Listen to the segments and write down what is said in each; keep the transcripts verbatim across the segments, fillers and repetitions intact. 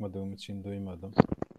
Bakmadığım için duymadım.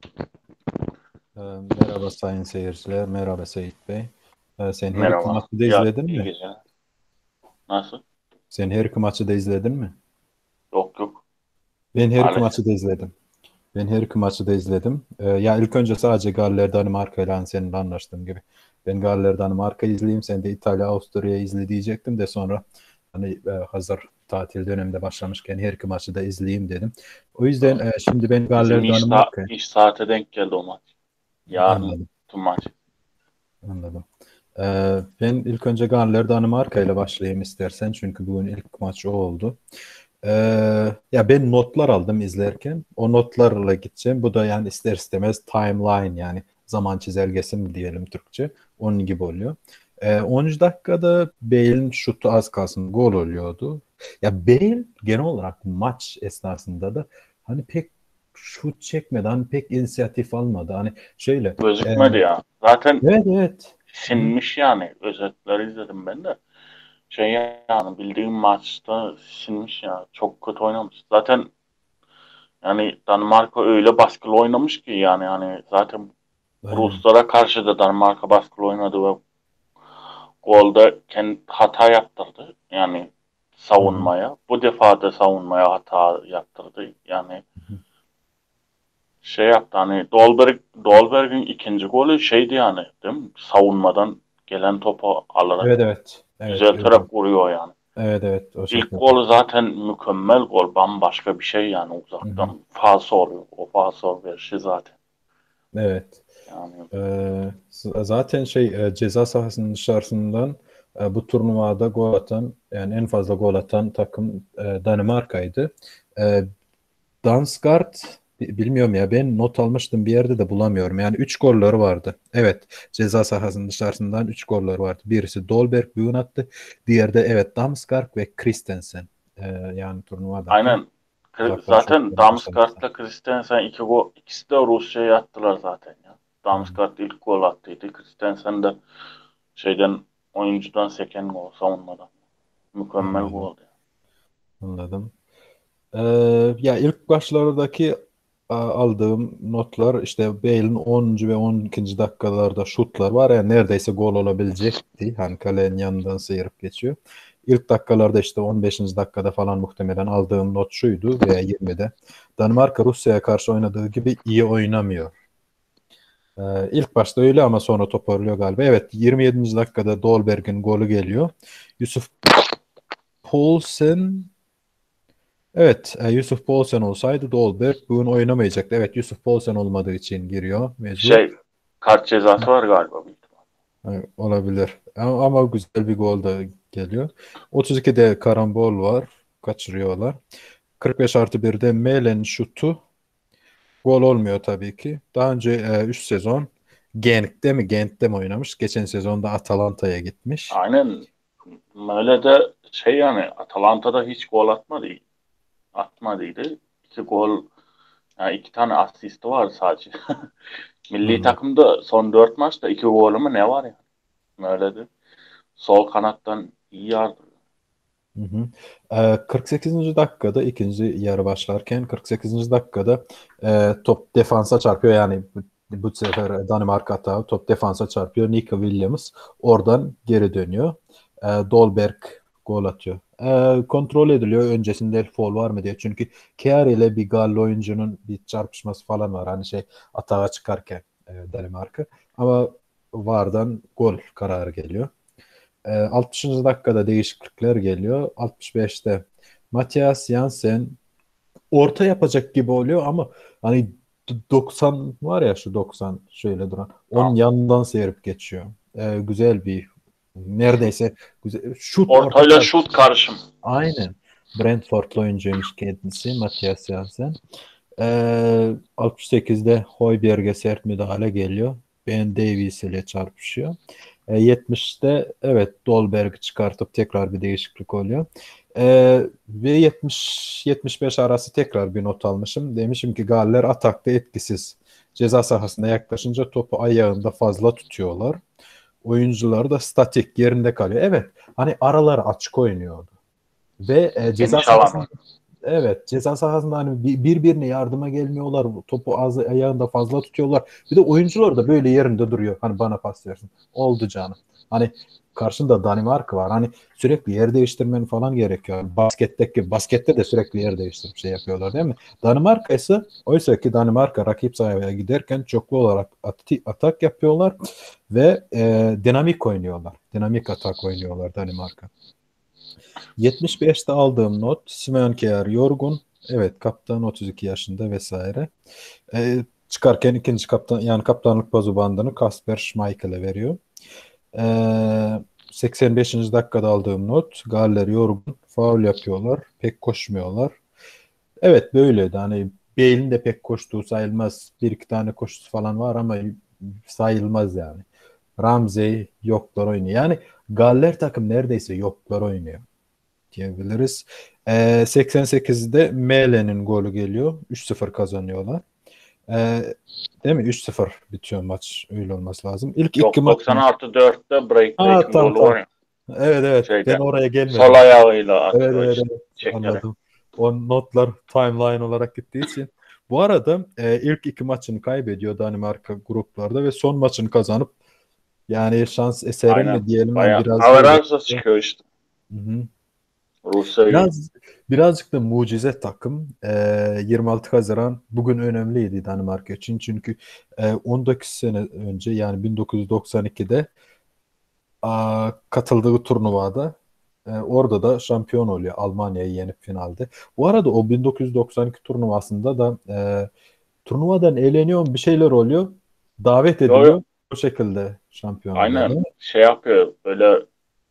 Ee, merhaba sayın seyirciler, merhaba Seyit Bey. Ee, sen her iki Merhaba. maçı da Ya izledin iyi mi? geceler. Nasıl? Sen her iki maçı da izledin mi? Yok yok. Ben her iki Maalesef. maçı da izledim. Ben her iki maçı da izledim. Ee, ya ilk önce sadece Galler Danimarka ile hani seninle anlaştığım gibi. Ben Galler Danimarka izleyeyim, sen de İtalya Avusturya izle diyecektim de sonra hani e, hazır tatil döneminde başlamışken her iki maçı da izleyeyim dedim. O yüzden e, şimdi ben Bizim Galler iş, sa Danimarka iş saate denk geldi o maç. Yarın anladım. tüm maç. Anladım. Ee, ben ilk önce Galler Danimarka ile başlayayım istersen. Çünkü bugün ilk maç o oldu. Ee, ya ben notlar aldım izlerken. O notlarla gideceğim. Bu da yani ister istemez timeline yani zaman çizelgesi mi diyelim Türkçe. Onun gibi oluyor. Ee, onuncu dakikada Bale'in şutu az kalsın gol oluyordu. Ya Bale genel olarak maç esnasında da hani pek şut çekmedi. Hani pek inisiyatif almadı. Hani şöyle e, Gözükmedi ya. Zaten evet evet. Hı hı. sinmiş yani. Özetleri izledim ben de. Şey yani bildiğim maçta sinmiş ya. Çok kötü oynamış. Zaten yani Danimarka öyle baskılı oynamış ki yani hani zaten Aynen. Ruslara karşı da Danimarka baskılı oynadı ve golde kendi hata yaptırdı. Yani Hı hı. savunmaya. Bu defa da savunmaya hata yaptırdı. Yani Hı hı. şey yaptı hani Dolberg, Dolberg'in ikinci golü şeydi yani değil mi? Savunmadan gelen topu alarak Evet evet. Evet gördüm. düzelterek vuruyor yani. Evet evet o İlk şekilde. golü zaten mükemmel gol. Bambaşka bir şey yani Hı hı. uzaktan. Fasol. O fasol verişi zaten. Evet. Yani Ee, z- zaten şey e, ceza sahasının dışarısından e, bu turnuvada gol atan yani en fazla gol atan takım e, Danimarka'ydı. E, Dansgaard bi- bilmiyorum ya ben not almıştım bir yerde de bulamıyorum. Yani üç golleri vardı. Evet ceza sahasının dışarısından üç golleri vardı. Birisi Dolberg Bugün attı. Diğeri de evet Damsgaard ve Christensen. E, yani turnuvadaki aynen uzaktan zaten şutların başarılısı. Damsgaard'la Christensen iki gol ikisi de Rusya'ya attılar zaten ya. Hı hı. Damsgaard ilk gol attıydı. Christensen de şeyden oyuncudan seken gol savunmadan. Mükemmel Anladım. gol. Anladım. Ee, ya ilk başlardaki a- aldığım notlar işte Bale'in onuncu ve on ikinci dakikalarda şutlar var ya neredeyse gol olabilecekti. Hani kalenin yanından sıyırıp geçiyor. İlk dakikalarda işte on beşinci dakikada falan muhtemelen aldığım not şuydu veya yirmide. Danimarka Rusya'ya karşı oynadığı gibi iyi oynamıyor. Ee, ilk başta öyle ama sonra toparlıyor galiba. Evet yirmi yedinci dakikada Dolberg'in golü geliyor. Yusuf Poulsen. Evet, e, Yusuf Poulsen olsaydı Dolberg bugün oynamayacaktı. Evet, Yusuf Poulsen olmadığı için giriyor mecbur. Şey kart cezası var galiba büyük ihtimal. E, olabilir. Ama, ama güzel bir gol da geliyor. otuz ikide karambol var. Kaçırıyorlar. kırk beş artı birde Melen şutu. Gol olmuyor tabii ki. Daha önce e, üç sezon Genk'te mi Gent'te mi oynamış? Geçen sezonda Atalanta'ya gitmiş. Aynen öyle de şey yani Atalanta'da hiç gol atmadı. Atmadıydı. İki gol yani iki tane asisti var sadece. Milli Anladım. takımda son dört maçta iki golü mü ne var ya? Öyle de. Sol kanattan iyi yardım. Hı hı. Ee, kırk sekizinci dakikada ikinci yarı başlarken kırk sekizinci dakikada e, top defansa çarpıyor yani bu, bu sefer Danimarka hata top defansa çarpıyor Nico Williams oradan geri dönüyor. Ee, Dolberg gol atıyor. Ee, kontrol ediliyor öncesinde foul var mı diye çünkü Kjær ile bir Gallo oyuncunun bir çarpışması falan var hani şey atağa çıkarken e, Danimarka ama vardan gol kararı geliyor. E, altmışıncı dakikada değişiklikler geliyor. altmış beşte Matthias Jansen orta yapacak gibi oluyor ama hani doksan var ya şu doksan şöyle duran. Onun Tamam. yanından seyirip geçiyor. E, güzel bir neredeyse güzel şut orta Ortayla saha. şut karışım. Aynen. Brentford'lu oyuncuymuş kendisi Matthias Jansen. E, altmış sekizde Højbjerg'e sert müdahale geliyor. Ben Davies ile çarpışıyor. E, yetmişte evet Dolberg'i çıkartıp tekrar bir değişiklik oluyor. E, ve yetmiş yetmiş beş arası tekrar bir not almışım. Demişim ki Galler atakta etkisiz. Ceza sahasına yaklaşınca topu ayağında fazla tutuyorlar. Oyuncular da statik yerinde kalıyor. Evet hani aralar açık oynuyordu. Ve e, ceza Geniş sahasında alan. Evet, ceza sahasında hani bir- birbirine yardıma gelmiyorlar. Topu az ayağında fazla tutuyorlar. Bir de oyuncular da böyle yerinde duruyor. Hani bana pas versin. Oldu canım. Hani karşında Danimarka var. Hani sürekli yer değiştirmen falan gerekiyor. Basketteki baskette de sürekli yer değiştirip şey yapıyorlar değil mi? Danimarka ise oysa ki Danimarka rakip sahaya giderken çoklu olarak ati- atak yapıyorlar ve e, dinamik oynuyorlar. Dinamik atak oynuyorlar Danimarka. yetmiş beşte aldığım not Simeon Kjær yorgun. Evet, kaptan otuz iki yaşında vesaire. Ee, çıkarken ikinci kaptan yani kaptanlık bazu bandını Kasper Schmeichel'e veriyor. Ee, seksen beşinci dakikada aldığım not Galler yorgun. Faul yapıyorlar. Pek koşmuyorlar. Evet böyleydi. Hani Bale'in de pek koştuğu sayılmaz. Bir iki tane koşusu falan var ama sayılmaz yani. Ramsey yoklar oynuyor. Yani Galler takım neredeyse yoklar oynuyor diyebiliriz. Ee, seksen sekizde Mele'nin golü geliyor. üç sıfır kazanıyorlar. Ee, değil mi? üç sıfır bitiyor maç. Öyle olması lazım. İlk iki Yok, maç. doksan artı dörtte Aa, Braithwaite'in tamam golü var tamam. ya Evet evet. Ben şeyde. oraya Sol gelmedim. ayağıyla Evet atıyor evet işte evet. çekerek. Anladım. O notlar timeline olarak gittiği için. Bu arada e, ilk iki maçını kaybediyor Danimarka gruplarda ve son maçını kazanıp yani şans eseri Aynen. mi diyelim yani Bayağı biraz böyle. averajla çıkıyor işte. Hı hı. Rusya'yı. Biraz birazcık da mucize takım. Ee, yirmi altı Haziran bugün önemliydi Danimarka için. Çünkü e, on dokuz sene önce yani bin dokuz yüz doksan ikide aa, katıldığı turnuvada e, orada da şampiyon oluyor Almanya'yı yenip finalde. Bu arada o bin dokuz yüz doksan iki turnuvasında da e, turnuvadan eğleniyor bir şeyler oluyor. Davet Yo, yo. ediliyor. Bu şekilde şampiyon oluyor değil Aynen mi? şey yapıyor böyle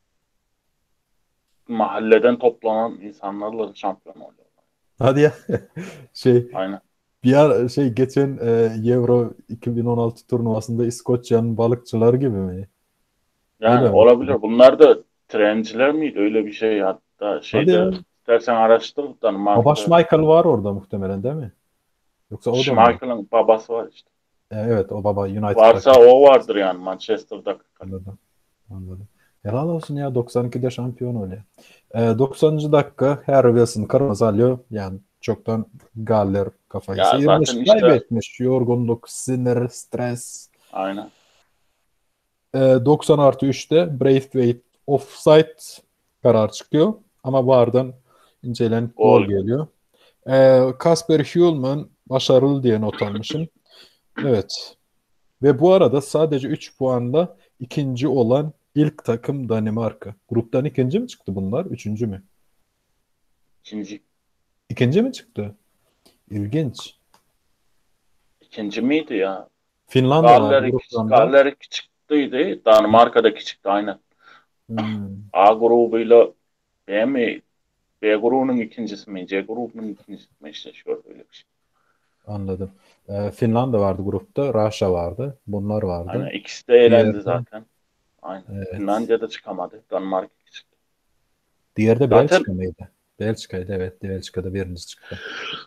mahalleden toplanan insanlarla şampiyon oluyor. Hadi ya. Şey Aynen. Bir ara şey geçen e, Euro iki bin on altı turnuvasında İskoçya'nın balıkçıları gibi mi? Yani Öyle mi? olabilir. Bunlar da trenciler miydi? Öyle bir şey hatta Hadi şeyde ya. istersen araştır Babaş Danimarka'da. Michael var orada muhtemelen değil mi? Yoksa o da mı yok? Schmeichel'ın babası var işte. E, evet o baba Varsa United'daki. o vardır yani Manchester'da. Anladım. Anladım. Helal olsun ya doksan ikide şampiyon oluyor. E, doksanıncı dakika Harry Wilson kırmızı alıyor. Yani çoktan Galler kafayı Ya sıyırmış. zaten işte Kaybetmiş. Yorgunluk, sinir, stres. aynen. E, doksan artı üçte Braithwaite offside karar çıkıyor. Ama VAR'dan incelenip gol Gol. geliyor. E, Kasper Hjulman başarılı diye not almışım. Evet. Ve bu arada sadece üç puanla ikinci olan ilk takım Danimarka. Gruptan ikinci mi çıktı bunlar? Üçüncü mü? İkinci, İkinci mi çıktı? İlginç. ikinci miydi ya? Finlandiya var Galler iki, gruplarında. Galler iki çıktıydı. Danimarka'daki çıktı aynen. Hmm, A grubuyla B mi? B grubunun ikincisi mi? C grubunun ikincisi mi? İşte şöyle öyle bir şey. anladım. E, Finlandiya vardı grupta. Rusya vardı. Bunlar Aynen. vardı. İkisi de eğlendi Diğerde zaten. Aynen. evet. Finlandiya da çıkamadı. Danimarka iki çıktı. Diğeri de Zaten Belçika mıydı? Belçika'ydı evet. Belçika'da birinci çıktı.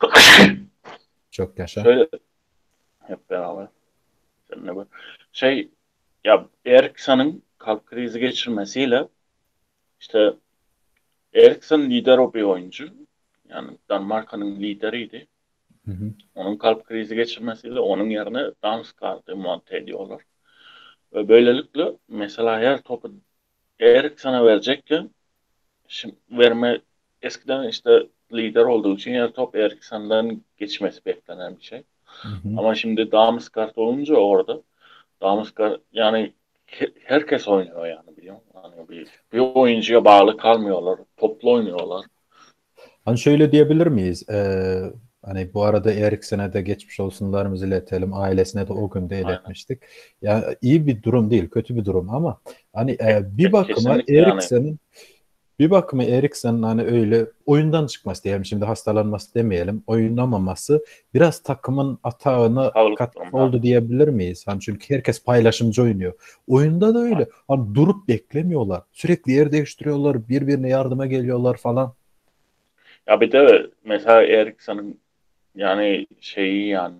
Çok yaşa. şöyle hep beraber seninle böyle. Şey ya Eriksen'in kalp krizi geçirmesiyle işte Eriksen lider o bir oyuncu. Yani Danimarka'nın lideriydi. Hı hı. Onun kalp krizi geçirmesiyle onun yerine Damsgaard'ı monte ediyorlar. Ve böylelikle mesela her topu Eriksen'e verecekken şimdi verme eskiden işte lider olduğu için her top Eriksen'den geçmesi beklenen bir şey. Hı hı. Ama şimdi Damsgaard olunca orada Damsgaard yani he- herkes oynuyor yani biliyor musun? Yani bir, bir oyuncuya bağlı kalmıyorlar. Toplu oynuyorlar. Hani şöyle diyebilir miyiz? Ee, hani bu arada Eriksen'e de geçmiş olsunlarımızı iletelim. Ailesine de o gün de Aynen. iletmiştik. Ya iyi bir durum değil, kötü bir durum ama hani E- e, bir e- bakıma kesinlikle yani. Eriksen'in bir bakıma Eriksen'in hani öyle oyundan çıkması diyelim şimdi hastalanması demeyelim. Oynamaması biraz takımın atağına Sağlık katkısı durumda. oldu diyebilir miyiz? Hani çünkü herkes paylaşımcı oynuyor. Oyunda da öyle. Hani durup beklemiyorlar. Sürekli yer değiştiriyorlar, birbirine yardıma geliyorlar falan. Ya bir de mesela Eriksen'in yani şeyi yani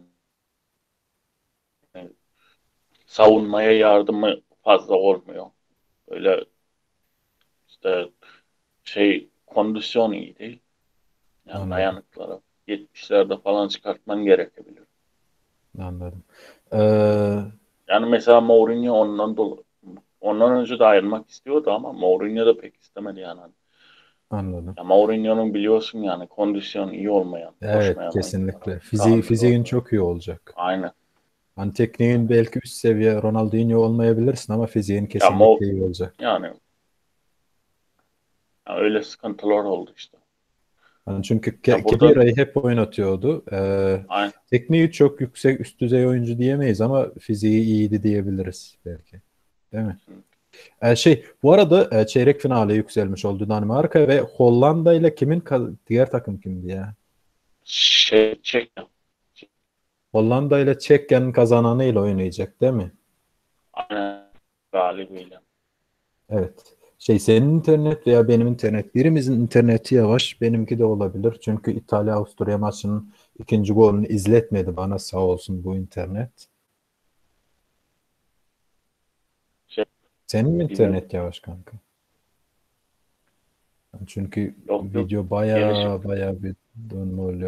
savunmaya yardımı fazla olmuyor. Öyle işte şey kondisyon iyi değil. Yani Anladım. dayanıkları yetmişlerde falan çıkartman gerekebilir. Anladım. Ee, Yani mesela Mourinho ondan dolayı ondan önce de ayrılmak istiyordu ama Mourinho da pek istemedi yani. Anladım. Ya Mourinho'nun biliyorsun yani kondisyon iyi olmayan, Evet, koşmayan kesinlikle. oyunculara Fiziği, tahammülü fiziğin olmuyor. çok iyi olacak. Aynen. Hani tekniğin belki üst seviye Ronaldinho olmayabilirsin ama fiziğin Ya Mo kesinlikle iyi olacak. yani ya öyle sıkıntılar oldu işte. Hani çünkü Ke- Ya burada Khedira'yı hep oynatıyordu. Ee, aynen. tekniği çok yüksek, üst düzey oyuncu diyemeyiz ama fiziği iyiydi diyebiliriz belki. Değil mi? Ee, şey, bu arada e, çeyrek finale yükselmiş oldu Danimarka ve Hollanda ile kimin ka- diğer takım kimdi ya? Şey çek Hollanda ile Çekya'nın kazananıyla oynayacak değil mi? aynen galibiyle. Evet. Şey, senin internet veya benim internet. Birimizin interneti yavaş, benimki de olabilir. Çünkü İtalya-Avusturya maçının ikinci golünü izletmedi bana, sağ olsun bu internet. Şey Senin mi bizim internet yavaş kanka? Çünkü yok yok video gelişik. baya baya bir dönme oluyor.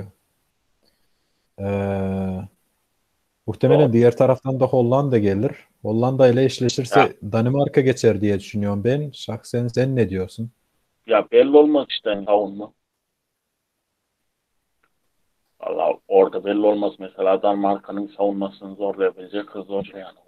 Ee, muhtemelen Yok. diğer taraftan da Hollanda gelir. Hollanda ile Ya, eşleşirse Danimarka geçer diye düşünüyorum ben. Şahsen sen ne diyorsun? ya belli olmaz işte yani savunma. Valla orada belli olmaz. Mesela Danimarka'nın savunmasını zorlayabilecek hızlı oyuncu yani.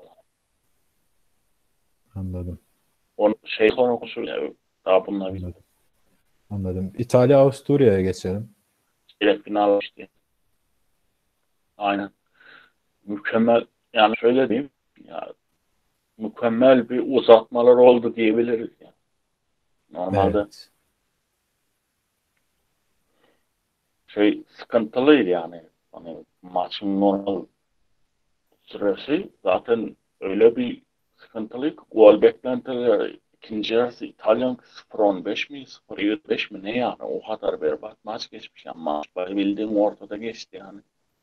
Anladım. Onu şey sonra konuşuruz ya. Daha bununla bir Anladım. Anladım. İtalya-Avusturya'ya geçelim. çeyrek final işte. Aynen. Mükemmel yani şöyle diyeyim ya mükemmel bir uzatmalar oldu diyebiliriz yani. Normalde Evet. şey sıkıntılıydı yani. Hani maçın normal süresi zaten öyle bir sıkıntılıydı ki gol beklentileri ikinci yarısı İtalyan sıfır on beş mi sıfır yirmi beş mi ne yani o kadar berbat maç geçmiş yani maç bildiğin ortada geçti yani.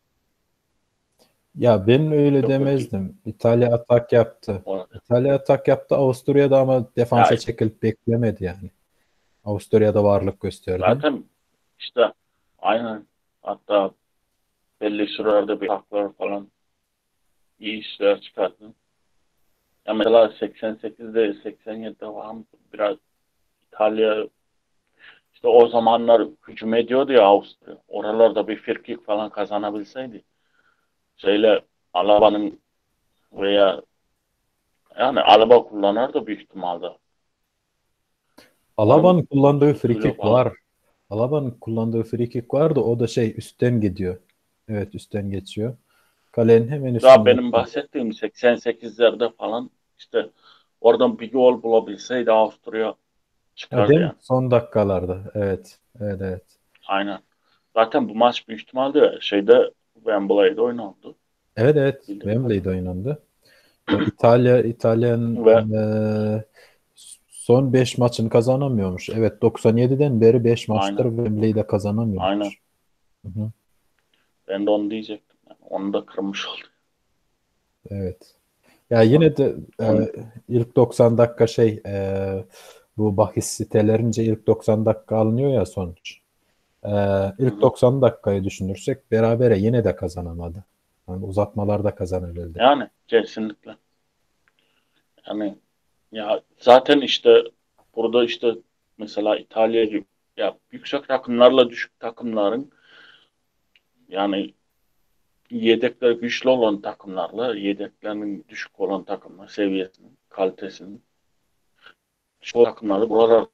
Ya ben öyle Çok kötü. demezdim. İtalya atak yaptı. Orada. İtalya atak yaptı. Avusturya'da ama Ya defansa çekilip beklemedi yani. Avusturya'da varlık gösterdi. zaten işte aynen hatta belli sürelerde bir haklar falan iyi işler çıkarttı. Ya mesela seksen sekizde seksen yedide falan biraz İtalya işte o zamanlar hücum ediyordu ya Avusturya. Oralarda bir frikik falan kazanabilseydi. Şeyle Alaba'nın veya yani Alaba kullanırdı büyük ihtimalle. Alaba'nın Onun kullandığı şutuyla frikik falan. var. Alaba'nın kullandığı frikik var da o da şey, üstten gidiyor. Evet, üstten geçiyor. Kalenin hemen Daha üstünde. benim bahsettiğim seksen sekizlerde falan işte oradan bir gol bulabilseydi Avusturya Ha, çıkardı değil mi? yani. Son dakikalarda. Evet. Evet, evet. Aynen. Zaten bu maç büyük ihtimalle şeyde Wembley'de oynandı. Evet, evet. Bildiğim Wembley'de kadarıyla. oynandı. Ya İtalya İtalya'nın Ve eee, son beş maçını kazanamıyormuş. Evet, doksan yediden beri beş maçtır aynen. Wembley'de Aynen. kazanamıyormuş. Hı hı, Ben de onu diyecektim. Yani onu da kırmış oldu. evet. Ya yine de On, e, ilk doksan dakika şey, e, bu bahis sitelerince ilk doksan dakika alınıyor ya sonuç. E, hı ilk hı. doksan dakikayı düşünürsek berabere yine de kazanamadı. Yani uzatmalarda kazanabildi. Yani kesinlikle. Yani ya zaten işte burada işte mesela İtalya gibi ya yüksek takımlarla düşük takımların yani yedekleri güçlü olan takımlarla yedeklerinin düşük olan takımlar seviyesinin kalitesinin düşük olan takımları buralar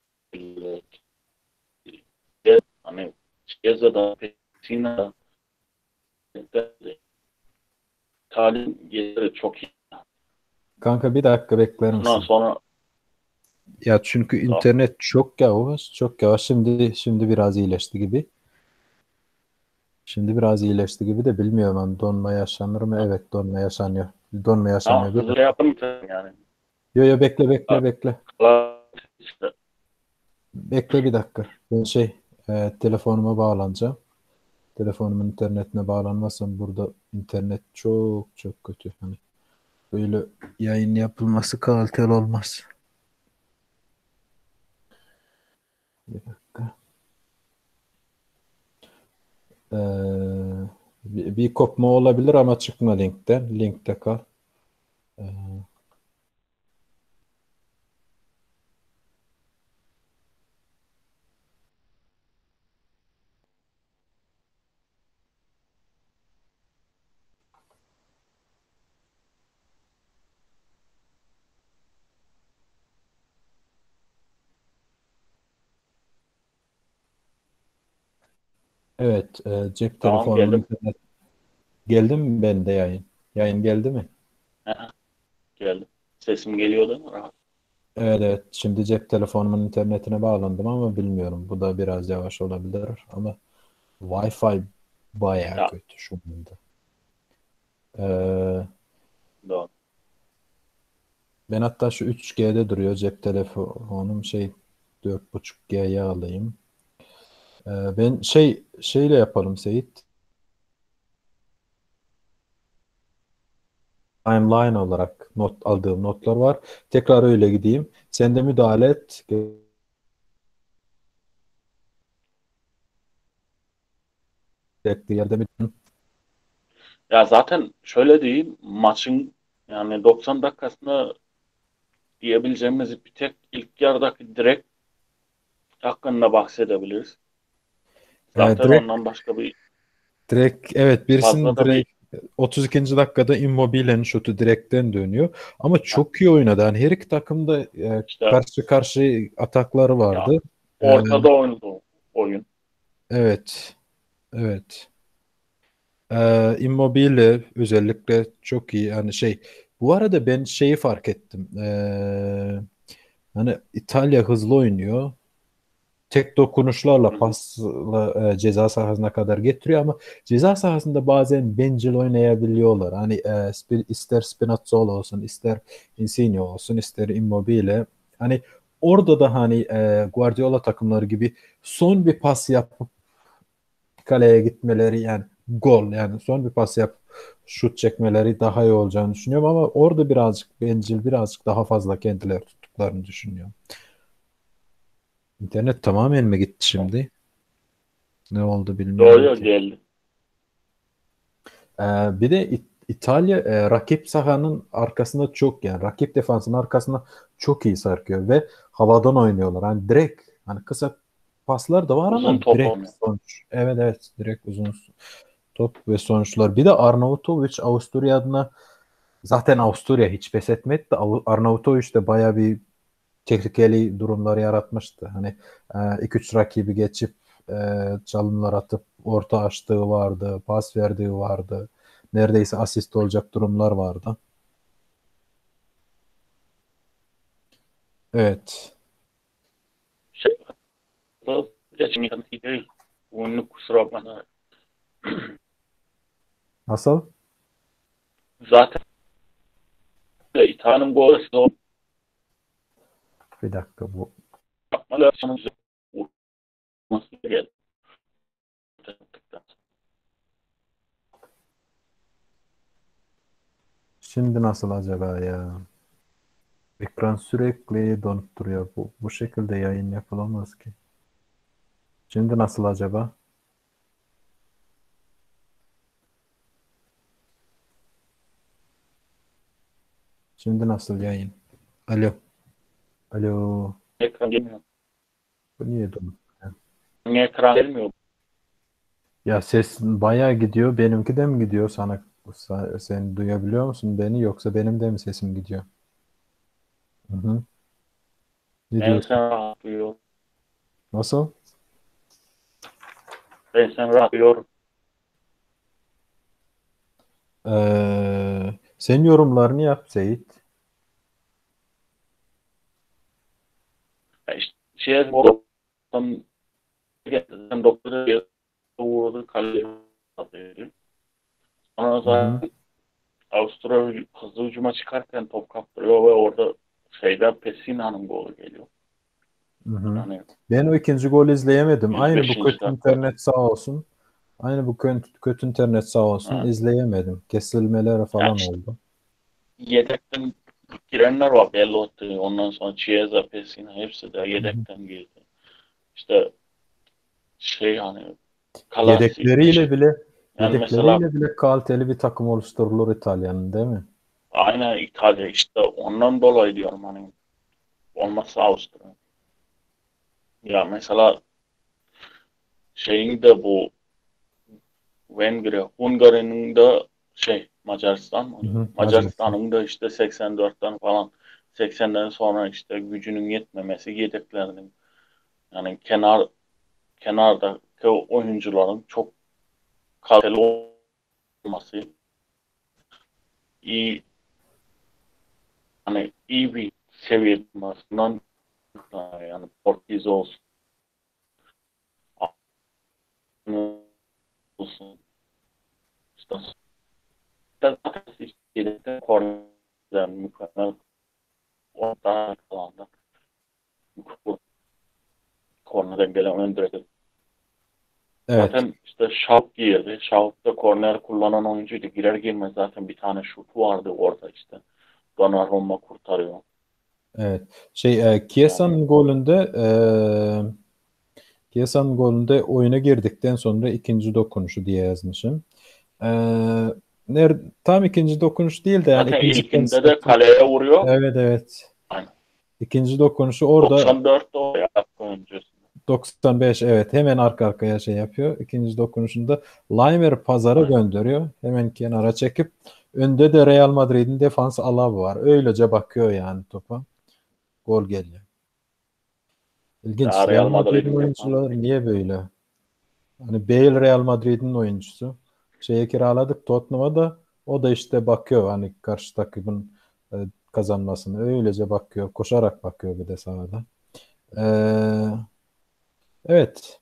hani Chiesa'da Pessina'da İtalyan yedekleri çok iyi. Kanka bir dakika bekler Ondan misin? sonra Ya çünkü da internet çok yavaş, çok yavaş. Şimdi şimdi biraz iyileşti gibi. Şimdi biraz iyileşti gibi de bilmiyorum, hani donma yaşanır mı? Evet, donma yaşanıyor. Donma ha, yaşanıyor. Bir hızlı dakika. yaptım yani. Yo yo, bekle bekle bekle. İşte, Bekle bir dakika. Ben şey, e, telefonuma bağlanacağım. Telefonumun internetine bağlanmazsam burada internet çok çok kötü. Hani böyle yayın yapılması kaliteli olmaz. Bir dakika. Ee, bir, bir kopma olabilir ama çıkma linkten. Linkte kal. Ee, evet, e, cep Tamam telefonumun geldim. internet geldi mi bende yayın? Yayın geldi mi? Aha, geldim. Sesim geliyor değil mi? Rahat. Evet, evet. Şimdi cep telefonumun internetine bağlandım ama bilmiyorum. Bu da biraz yavaş olabilir ama Wi-Fi bayağı Ya kötü şu anda. Ee, doğru. ben hatta şu üç G'de duruyor cep telefonum şey dört buçuk G'ye alayım. Ee, ben şey şeyle yapalım Seyit. Timeline olarak not aldığım notlar var. Tekrar öyle gideyim. Sen de müdahale et. Gerektiği yerde mi? Ya zaten şöyle diyeyim, maçın yani doksan dakikasında diyebileceğimiz bir tek ilk yarıdaki direkt hakkında bahsedebiliriz. Ee, Zaten direkt ondan başka bir direkt evet fazla birisinin da bir direkt otuz ikinci dakikada Immobile'nin şutu direkten dönüyor. Ama ha, çok iyi oynadı. Yani her iki takımda e, işte karşı karşı atakları ya vardı. Ee, ortada oynadı oyun. evet. Evet. Ee, Immobile özellikle çok iyi. Yani şey bu arada ben şeyi fark ettim. Ee, hani İtalya hızlı oynuyor. Tek Hı dokunuşlarla hı. pasla e, ceza sahasına kadar getiriyor ama ceza sahasında bazen bencil oynayabiliyorlar. Hani e, spi- ister Spinazzola olsun, ister Insigne olsun, ister Immobile. Hani orada da hani e, Guardiola takımları gibi son bir pas yapıp kaleye gitmeleri yani gol yani son bir pas yapıp şut çekmeleri daha iyi olacağını düşünüyorum ama orada birazcık bencil, birazcık daha fazla kendileri tuttuklarını düşünüyorum. İnternet tamamen mi gitti şimdi? Ne oldu bilmiyorum Doğru ki. geldi. Ee, bir de İ- İtalya e, rakip sahanın arkasında çok yani rakip defansın arkasında çok iyi sarkıyor ve havadan oynuyorlar. Hani direkt hani kısa paslar da var Uzun ama top direkt oynuyor. sonuç. Evet, evet, direkt uzun top ve sonuçlar. Bir de Arnautovic Avusturya adına zaten Avusturya hiç pes etmedi de Av- Arnautovic de baya bir tehlikeli durumlar yaratmıştı. Hani iki üç rakibi geçip e, çalımlar atıp orta açtığı vardı, pas verdiği vardı. Neredeyse asist olacak durumlar vardı. Evet. Şey, geçim iyi değil. Oyunu kusura bakma. Nasıl? Zaten İtalya'nın golü size Bir dakika bu. yapmalı. Vurması geldi. Şimdi nasıl acaba ya? Ekran sürekli donup duruyor. Bu, bu şekilde yayın yapılamaz ki. Şimdi nasıl acaba? Şimdi nasıl yayın? Alo. Alo. Ekran gelmiyor. Bu niye donup? Niye ekran gelmiyor? Ya ses bayağı gidiyor. Benimki de mi gidiyor sana? Sa- Sen duyabiliyor musun beni yoksa benim de mi sesim gidiyor? Hı hı. Ne Ben diyorsun? sen rahat duyuyorum. Nasıl? Ben sen rahat duyuyorum. Ee, sen yorumlarını yap Seyit. Ya işte şey bu tam gerçekten doktora uğradı kaleye atıyor. Sonra Hı hı. zaten Avusturya hızlı hücuma çıkarken top kaptırıyor ve orada şeyden Pessina'nın golü geliyor. Hı hı. Yani Ben o ikinci golü izleyemedim. Aynı bu yüz beşinci kötü dakikada. internet sağ olsun. Aynı bu kötü, kötü internet sağ olsun. Ha. İzleyemedim. Kesilmeler Ya falan işte oldu. yedekten girenler var. Belotti, ondan sonra Chiesa, Pessina hepsi de Hı hı. yedekten girdi. İşte şey yani Klasik bir Yedekleriyle şey. bile Yani mesela yedekleriyle bile kaliteli bir takım oluşturulur İtalya'nın, değil mi? aynen İtalya işte ondan dolayı diyorum hani olmazsa Avusturya. Ya mesela şeyin de bu Vengria, Hungary'nin de şey Macaristan Hı mı? hı, Macaristan. Macaristan'ın da işte seksen dörtten falan seksenden sonra işte gücünün yetmemesi yedeklerinin yani kenar kenardaki oyuncuların çok kaliteli olması iyi hani iyi bir seviye olmasından yani Portekiz olsun olsun işte zaten yedekte korner mükemmel orta alanda kornerden gelen ön direkt. Evet. Zaten işte Şavk girdi. Şavk da korner kullanan oyuncuydu. Girer girmez zaten bir tane şutu vardı orada işte. Donnarumma kurtarıyor. Evet. Şey e, Yani Chiesa'nın golünde e, Chiesa'nın golünde oyuna girdikten sonra ikinci dokunuşu diye yazmışım. E, ner, tam ikinci dokunuş değil de yani zaten ikinci ilkinde de penaltı. kaleye vuruyor. Evet, evet. Aynen. İkinci dokunuşu orada doksan dörtte o yaptı öncesinde. doksan beş, evet, hemen arka arkaya şey yapıyor. İkinci dokunuşunda Laimer pazara Aynen. gönderiyor. Hemen kenara çekip önde de Real Madrid'in defans Alaba var. Öylece bakıyor yani topa. Gol geliyor. Ya İlginç. Real Real Madrid'in Madrid'in defansı oyuncuları pek niye böyle? Hani Bale Real Madrid'in oyuncusu. Şeye kiraladık Tottenham'a da o da işte bakıyor hani karşı takımın e, kazanmasını. Öylece bakıyor. Koşarak bakıyor bir de sahada. Ee, evet.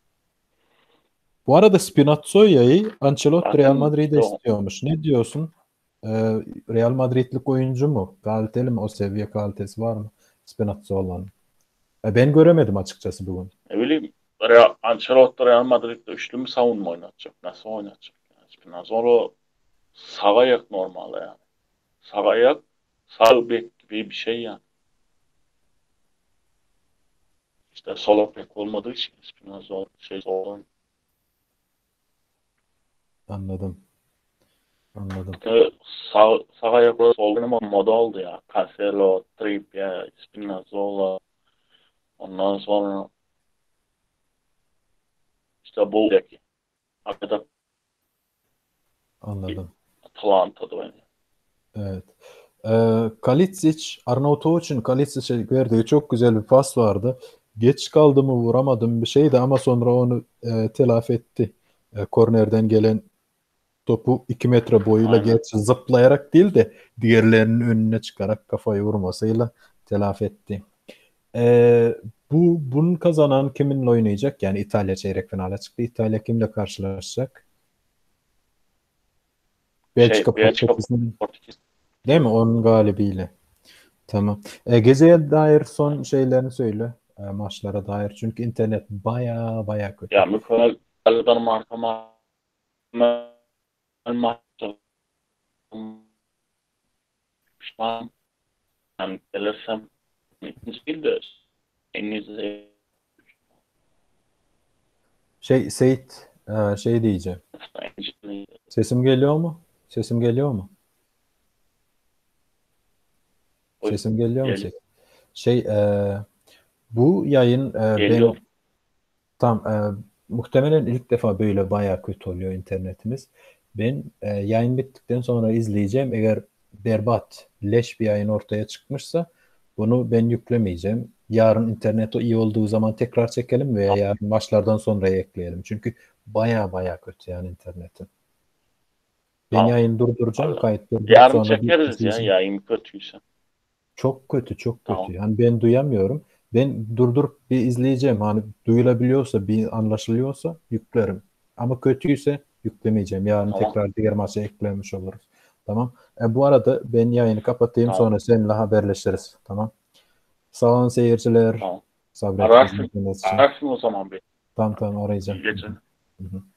Bu arada Spinazzolia'yı Ancelotti Real zaten Madrid'e işte o istiyormuş. Ne diyorsun? Ee, Real Madrid'lik oyuncu mu? Kaliteli mi? O seviye kalitesi var mı? Spinazzola'nın. E, ben göremedim açıkçası bugün. ne bileyim Real, Ancelotti Real Madrid'de üçlü mü savunma oynatacak? Nasıl oynatacak? Yani Spinazzola sağ ayak normalde yani. Sağ ayak sağ bek gibi bir şey yani. İşte sol bek olmadığı için Spinazzola şey sol Anladım. Anladım. İşte sağ, sağ ayaklı sol oynama moda oldu ya. Cancelo, Trippier, Spinazzola. Ondan sonra işte bu bek. Hakikaten Anladım. Atalanta'da oynuyor. Evet. Ee, Kalitsic, Arnavutovic'in Kalitsic'e verdiği çok güzel bir pas vardı. Geç kaldı mı vuramadım bir şeydi ama sonra onu e, telafi etti. E, kornerden gelen topu iki metre boyuyla Aynen. gerçi zıplayarak değil de diğerlerinin önüne çıkarak kafayı vurmasıyla telafi etti. Ee, bu bunun kazanan kiminle oynayacak? Yani İtalya çeyrek finale çıktı. İtalya kimle karşılaşacak? Şey Belçika Belçika Portekiz'in, Portekiz değil değil mi? mi? Onun galibiyle. Tamam. E, Gezi'ye dair son Aynen. şeylerini söyle. E, maçlara dair. Çünkü internet baya baya kötü. Ya mükemmel Danimarka mükemmel maçtı. Pişman. Yani gelirsem ikinci değil de en iyisi Şey Seyit, e, şey diyeceğim. Sesim geliyor mu? Sesim geliyor mu? Sesim geliyor mu geliyor. Seyit? Şey e, bu yayın e, Geliyor. ben tam e, muhtemelen ilk defa böyle baya kötü oluyor internetimiz. Ben e, yayın bittikten sonra izleyeceğim. Eğer berbat, leş bir yayın ortaya çıkmışsa bunu ben yüklemeyeceğim. Yarın internet iyi olduğu zaman tekrar çekelim veya yarın maçlardan sonra ekleyelim. Çünkü baya baya kötü yani internetin. Ben Tamam. yayını durduracağım, Allah. kayıt durdurup Yarın sonra bir çekeriz ya izleyeceğim. yayın kötüyse. Çok kötü, çok kötü. Tamam. Yani ben duyamıyorum. Ben durdurup bir izleyeceğim. Hani duyulabiliyorsa, bir anlaşılıyorsa yüklerim. Ama kötüyse yüklemeyeceğim. Yarın Tamam. tekrar diğer maça eklemiş oluruz. Tamam. E, bu arada ben yayını kapatayım, Tamam. sonra seninle haberleşiriz. Tamam. Sağ olun seyirciler. Tamam. Sabrettiniz Ararsın. dinlediğiniz için. Ararsın o zaman bir. Tamam, tamam, İyi arayacağım. Hı geceler. hı. Hı hı.